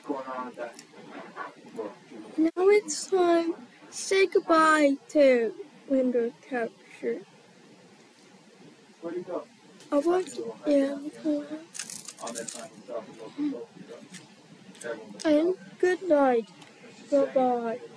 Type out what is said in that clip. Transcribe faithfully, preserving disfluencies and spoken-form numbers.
Now it's time to say goodbye to window capture. Where'd he go? I want to, yeah, and good night. Bye bye.